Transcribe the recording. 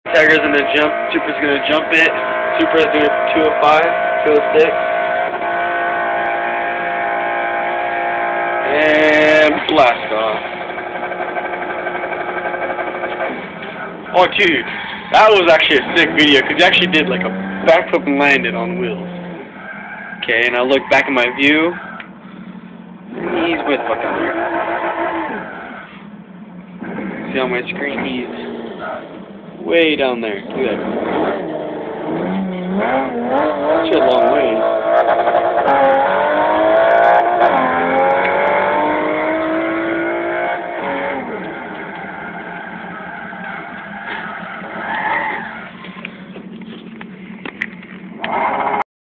Tiger's gonna jump. Super's gonna jump it. Super's doing 205, 206. And blast off. Oh, dude, that was actually a sick video because he actually did like a backflip and landed on wheels. Okay, and I look back at my view. He's way the fuck down there. See on my screen, he's way down there. Look at that. That's a long ways.